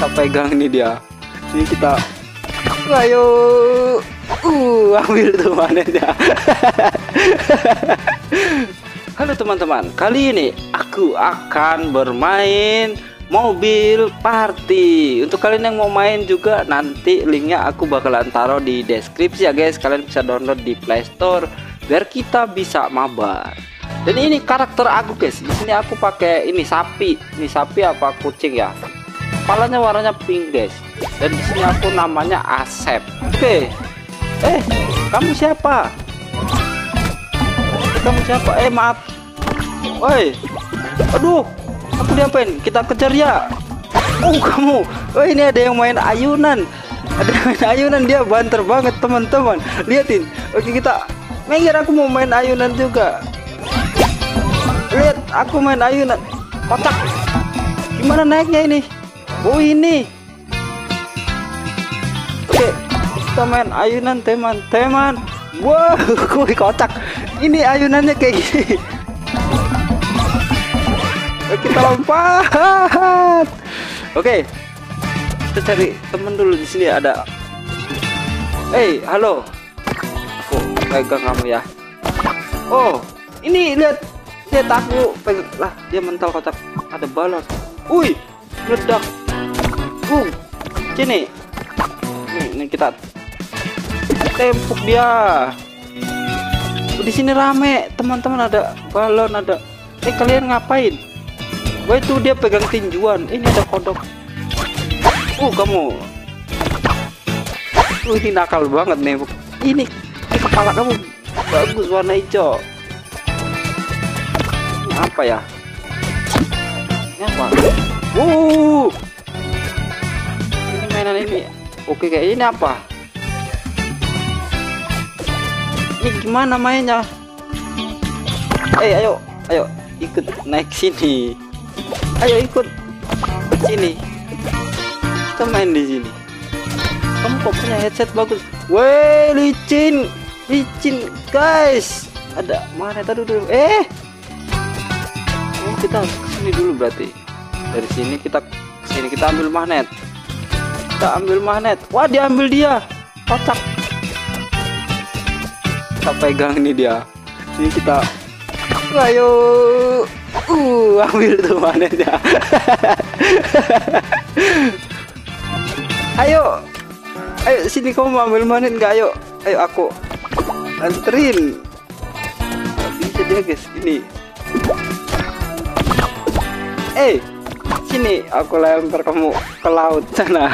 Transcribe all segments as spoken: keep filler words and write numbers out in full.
Kita pegang ini dia. Ini kita, ayo, uh, ambil tuh manetnya. Halo teman-teman, kali ini aku akan bermain mobil party. Untuk kalian yang mau main juga, nanti linknya aku bakalan taruh di deskripsi ya guys. Kalian bisa download di Play Store biar kita bisa mabar. Dan ini karakter aku guys. Di sini aku pakai ini sapi. Ini sapi apa kucing ya? Kepalanya warnanya pink guys. Dan di sini aku namanya Asep. Oke. Eh, kamu siapa? Kamu siapa? Eh, maaf. Woi. Aduh. Aku diapain? Kita kejar ya. Oh, kamu. Oh, ini ada yang main ayunan. Ada yang main ayunan, dia banter banget teman-teman. Liatin. Oke, kita minggir, aku mau main ayunan juga. Lihat, aku main ayunan. Kocak. Gimana naiknya ini? Oh, ini. Oke, kita main ayunan teman-teman. Wow, kocak. Ini ayunannya kayak gini. Kita lompat. Oke, kita cari temen dulu. Di sini ada. Hey, halo. Aku pegang kamu ya. Oh, ini lihat, lihat aku pegang lah. Dia mental kotak. Ada balon. Wih, meledak. Uh, sini. Nih, ini kita tembok dia. Di sini rame, teman-teman, ada balon, ada. Eh, kalian ngapain? Wah, itu dia pegang tinjuan. Ini ada kodok. Uh, kamu. Uh, ini nakal banget nih. Ini, ini kepala kamu bagus warna hijau. Ini apa ya? Ini apa? Uh. Ini mainan ini. Oke, kayak ini apa? Ini gimana mainnya? Eh, ayo, ayo ikut naik sini. Ayo ikut sini. Kita main di sini. Kamu kok punya headset bagus? Weh, licin, licin guys. Ada mana tadi dulu? Eh, oh, kita kesini dulu berarti. Dari sini kita sini kita ambil magnet. Kita ambil magnet. Wah, diambil dia. Kocak. Kita pegang ini dia. Ini kita. Ayo. Uh, ambil tuh manetnya. Ayo, ayo sini, kamu mau ambil manet nggak? Ayo, ayo aku anterin. Gak bisa dia guys, ini. Eh, sini, aku lempar kamu ke laut sana.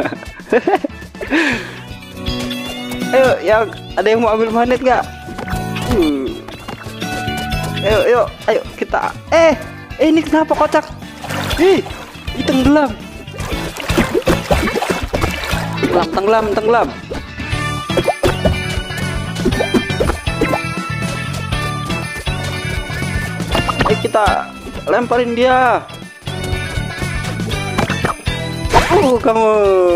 Ayo, yang ada yang mau ambil manet nggak? Uh. Ayo, ayo, ayo kita. Eh, eh ini kenapa kocak? Ih, ini tenggelam. Tenggelam, tenggelam, tenggelam. Eh, kita lemparin dia. Uh, kamu.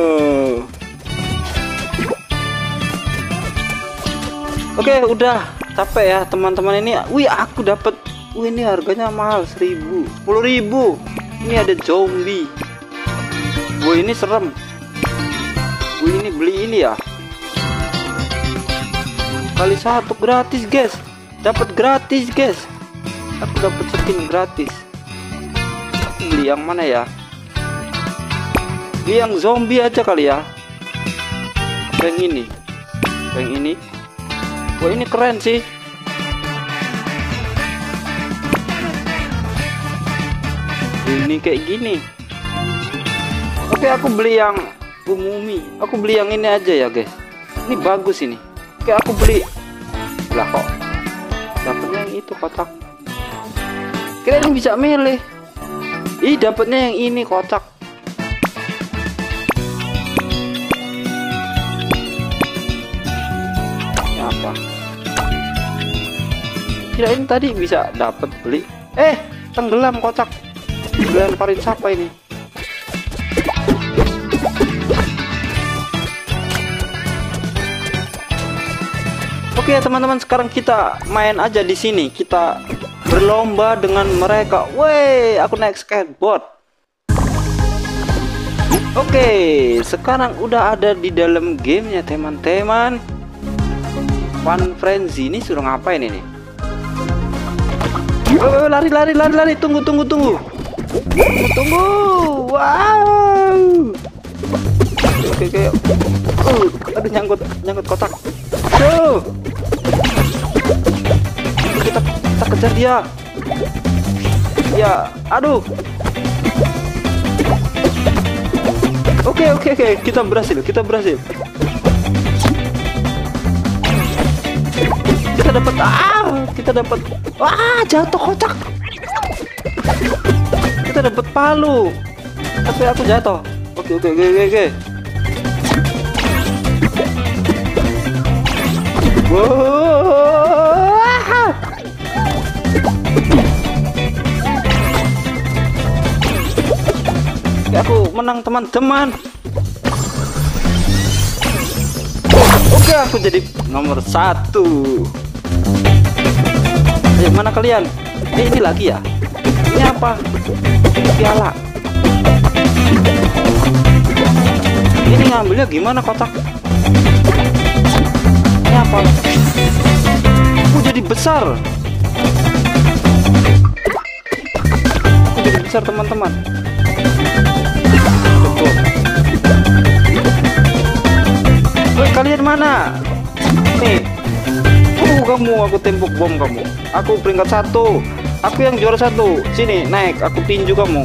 Oke, udah. Capek ya teman-teman ini. Wih, aku dapat. Wih, ini harganya mahal, seribu, sepuluh ribu. Ini ada zombie. Wih, ini serem. Wih, ini beli ini ya. Kali satu gratis guys. Dapat gratis guys. Aku dapat skin gratis. Aku beli yang mana ya? Beli yang zombie aja kali ya. Yang ini. Yang ini. Wah, ini keren sih. Ini kayak gini. Oke, aku beli yang umumi. Aku beli yang ini aja ya guys. Ini bagus ini. Oke, aku beli. Lah kok dapatnya yang itu kotak. Kalian bisa milih. Ih, dapatnya yang ini kotak. Apa? Kirain tadi bisa dapat beli. Eh, tenggelam kocak. Lemparin siapa ini? Oke ya teman-teman, sekarang kita main aja di sini. Kita berlomba dengan mereka. Woi, aku naik skateboard. Oke, sekarang udah ada di dalam gamenya teman-teman. Fun Frenzy ini suruh ngapain ini? Oh, lari lari lari lari, tunggu tunggu tunggu. Tunggu tunggu. Wow. Oke oke. Uh, aduh nyangkut nyangkut kotak. Tuh. Kita kita kejar dia. Ya, aduh. Oke oke oke, kita berhasil, kita berhasil. Kita dapat ah, kita dapat wah, jatuh kocak. Kita dapat palu. Tapi aku jatuh. Oke oke oke oke. oke. Wow. Aku menang teman-teman. Oke, aku jadi nomor satu. Ayo, mana kalian? Eh, ini lagi ya? Ini apa? Ini piala. Ini ngambilnya gimana kotak? Ini apa? Aku jadi besar. Aku jadi besar teman-teman. Woi, kalian mana? Nih. Uh, kamu, aku tembok bom kamu. Aku peringkat satu. Aku yang juara satu. Sini, naik. Aku tinju kamu.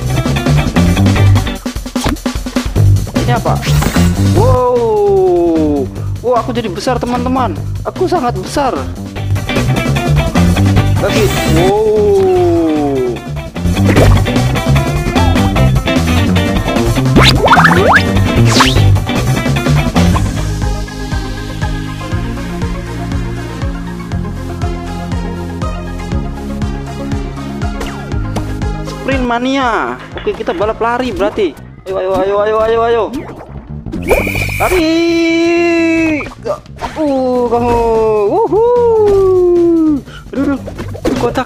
Ini apa? Wow. Wow, aku jadi besar teman-teman. Aku sangat besar. Lagi. Wow. Sprint mania. Oke, kita balap lari berarti. Ayo ayo ayo ayo ayo ayo. Lari. Uh, kamu. Wuhu. Aduh, kotak.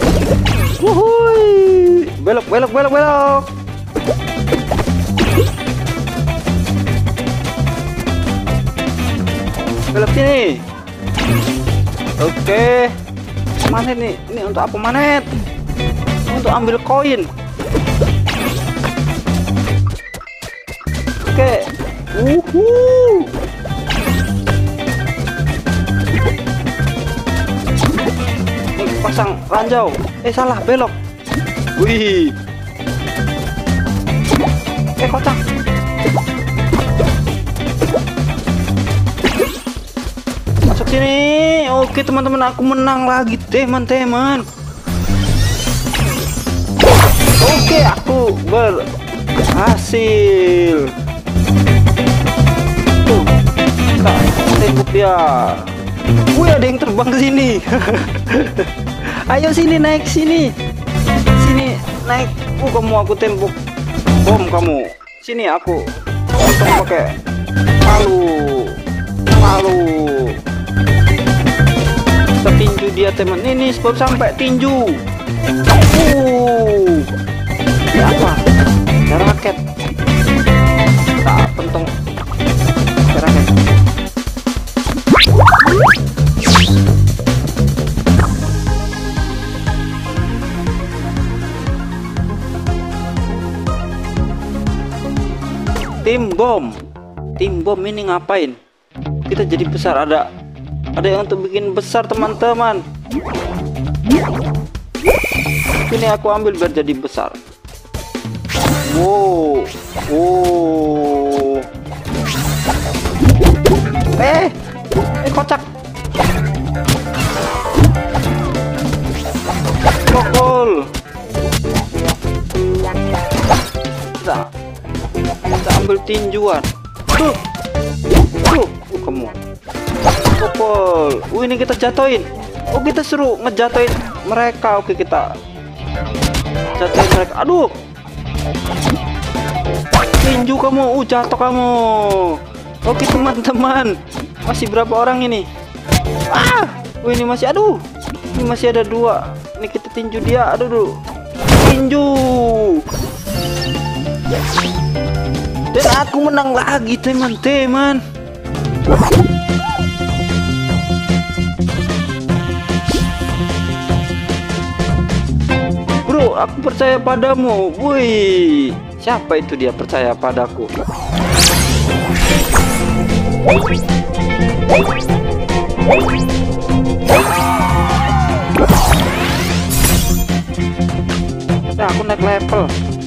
Wuhui. Belok belok belok belok. Belok sini. Oke. Manet nih. Ini untuk apa manet? Untuk ambil koin. Oke. Uhu. Nih, pasang ranjau. Eh, salah, belok. Wih. Eh, kocak. Masuk sini. Oke, teman-teman, aku menang lagi, teman-teman. Oke, aku berhasil. Tuh, kita tembok dia. Wih, ada yang terbang ke sini. Ayo sini, naik sini. Sini, naik. Uh, kamu aku tembok bom kamu. Sini aku potong pakai palu. Palu. Kita tinju dia, teman. Ini sebab sampai tinju. Uh. Ini apa? Ada raket. Tak pentung. Ada raket. Tim bom. Tim bom ini ngapain? Kita jadi besar. Ada ada yang untuk bikin besar, teman-teman. Ini aku ambil biar jadi besar. Wow. Wow. Eh. Eh, kocak. Pokol. Kita, kita ambil tinjuan. Tuh. Tuh. Uh, kamu. Pokol. Uh, ini kita jatuhin. Oh, kita suruh ngejatuhin mereka. Oke, kita jatuhin mereka. Aduh. Tinju kamu. Uh, jatuh kamu. Oke, teman-teman. Masih berapa orang ini? Ah. Oh, ini masih. Aduh. Ini masih ada dua. Ini kita tinju dia. Aduh, aduh. Tinju. Dan aku menang lagi teman-teman. Bro, aku percaya padamu. Wih, siapa itu dia percaya padaku? Nah, aku naik level.